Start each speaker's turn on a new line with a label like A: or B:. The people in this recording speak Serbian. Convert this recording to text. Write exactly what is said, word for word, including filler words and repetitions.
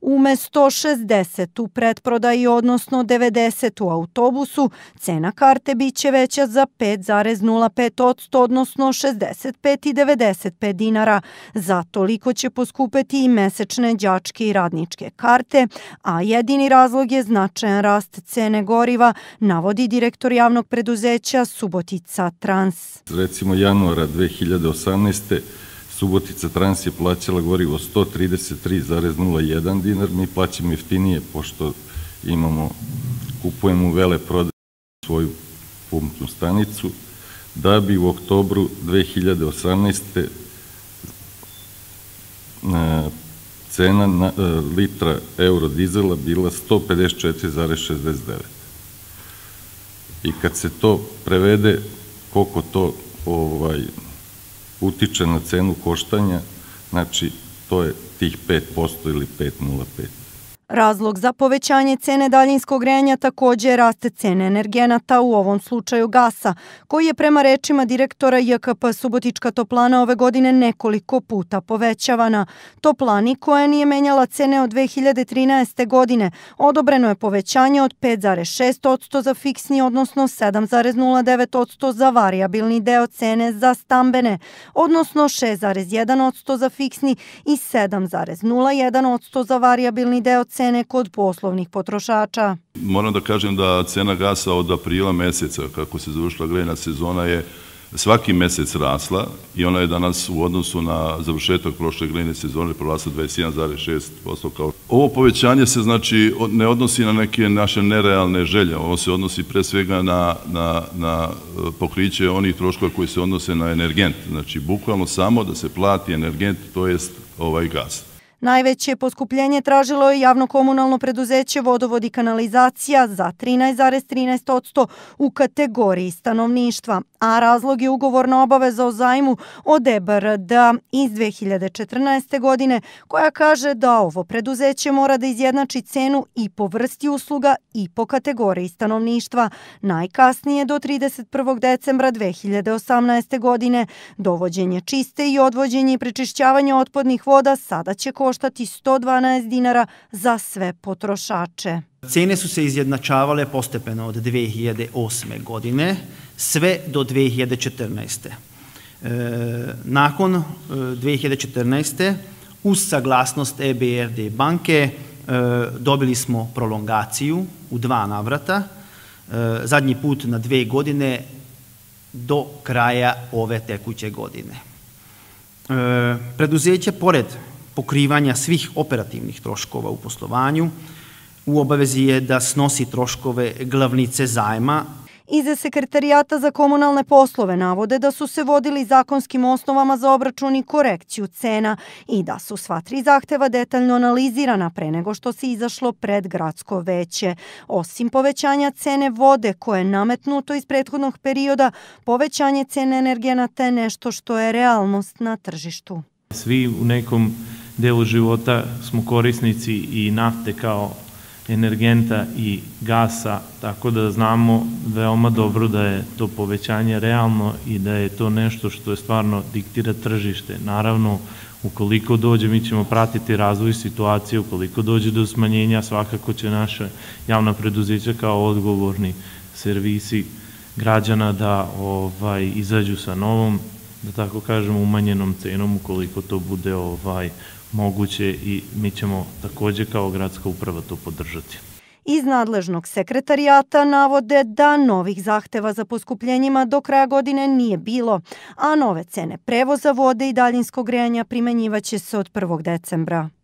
A: Umesto šezdeset u pretprodaji, odnosno devedeset u autobusu, cena karte biće veća za pet zarez nula pet posto, odnosno šezdeset pet i devedeset pet dinara. Za toliko će poskupeti i mesečne đačke i radničke karte, a jedini razlog je značajan rast cene goriva, navodi direktor javnog preduzeća Subotica Trans.
B: Recimo januara dve hiljade osamnaeste. Subotica Trans je plaćala gorivo sto trideset tri zarez nula jedan dinar, mi plaćamo jeftinije pošto imamo, kupujemo u veleprodaji svoju pumpnu stanicu, da bi u oktobru dve hiljade osamnaeste. cena na, litra eurodizela bila sto pedeset četiri zarez šezdeset devet. I kad se to prevede, koliko to ovaj, utiče na cenu koštanja, znači to je tih pet posto ili pet zarez nula pet.
A: Razlog za povećanje cene daljinskog grejanja takođe je raste cene energenata, u ovom slučaju gasa, koji je prema rečima direktora J K P Subotička toplana ove godine nekoliko puta povećavana. Toplani, koja nije menjala cene od dve hiljade trinaeste. godine, odobreno je povećanje od pet zarez šest posto za fiksni, odnosno sedam zarez nula devet posto za varijabilni deo cene za stambene, odnosno šest zarez jedan posto za fiksni i sedam zarez nula jedan posto za varijabilni deo cene cene kod poslovnih potrošača.
C: Moram da kažem da cena gasa od aprila meseca, kako se završila grejna sezona, je svaki mesec rasla i ona je danas u odnosu na završetak prošle grejne sezone porasla dvadeset jedan zarez šest posto. Ovo povećanje se znači ne odnosi na neke naše nerealne želje, ovo se odnosi pre svega na, na, na pokriće onih troškova koji se odnose na energent. Znači, bukvalno samo da se plati energent, to jest ovaj gas.
A: Najveće poskupljenje tražilo je javno komunalno preduzeće Vodovod i kanalizacija za trinaest zarez trinaest posto u kategoriji stanovništva, a razlog je ugovorna obaveza o zajmu od E B R D iz dve hiljade četrnaeste. godine, koja kaže da ovo preduzeće mora da izjednači cenu i po vrsti usluga i po kategoriji stanovništva, najkasnije do trideset prvog decembra dve hiljade osamnaeste. godine. Dovođenje čiste i odvođenje i prečišćavanje otpadnih voda sada će koštati sto dvanaest dinara za sve potrošače.
D: Cene su se izjednačavale postepeno od dve hiljade osme. godine sve do dve hiljade četrnaeste. Nakon dve hiljade četrnaeste. uz saglasnost E B R D banke dobili smo prolongaciju u dva navrata, zadnji put na dve godine do kraja ove tekuće godine. Preduzeće, pored pokrivanja svih operativnih troškova u poslovanju, u obavezi je da snosi troškove glavnice zajma.
A: Iza Sekretarijata za komunalne poslove navode da su se vodili zakonskim osnovama za obračun i korekciju cena i da su sva tri zahteva detaljno analizirana pre nego što se izašlo pred gradsko veće. Osim povećanja cene vode koje je nametnuto iz prethodnog perioda, povećanje cene energenata je nešto što je realnost na tržištu.
E: Svi u nekom delu života smo korisnici i nafte kao energenta i gasa, tako da znamo veoma dobro da je to povećanje realno i da je to nešto što je stvarno diktira tržište. Naravno, ukoliko dođe, mi ćemo pratiti razvoj situacije, ukoliko dođe do smanjenja, svakako će naše javna preduzeća kao odgovorni servisi građana da ovaj, izađu sa novom, da tako kažemo, umanjenom cenom ukoliko to bude ovaj, moguće i mi ćemo takođe kao gradska uprava to podržati.
A: Iz nadležnog sekretarijata navode da novih zahteva za poskupljenjima do kraja godine nije bilo, a nove cene prevoza vode i daljinskog grejanja primenjivaće se od prvog decembra.